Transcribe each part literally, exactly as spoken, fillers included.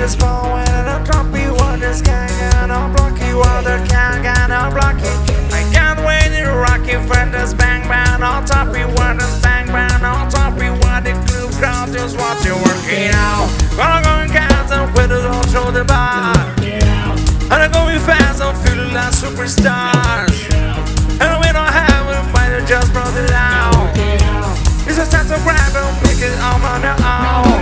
this ball when I don't drop you on this gang and I'll block you on the gang and I'll block you. I can't wait to rock you for this bang bang. I'll top you on this bang bang. I'll top you on the club crowd. Just watch you working out. Gonna go and cast and put it all through the bar. And I'm going fast, I'm feeling like superstars. And we don't have it, but they just brought it out. It's just time to grab and pick it up on their own.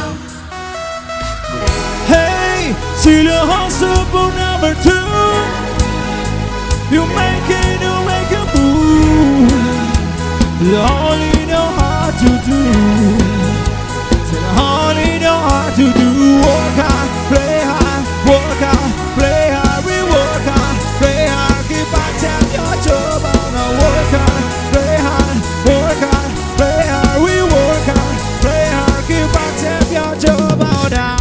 Hey, see the hustle for number two. You make it, you make it move. You only know how to do. You only know how to do. Work hard, play hard, work hard, play hard. We work hard, play hard. Keep on telling your job on a work hard, play hard, work hard, play hard. We work hard, play hard. Keep on telling your job on now.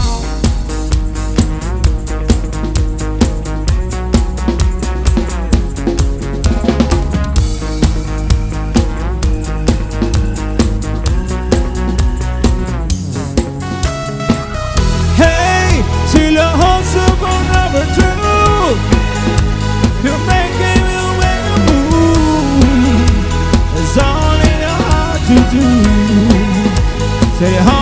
See the hustle for number two. You make it, you make a move. That's all you know how to do. Say how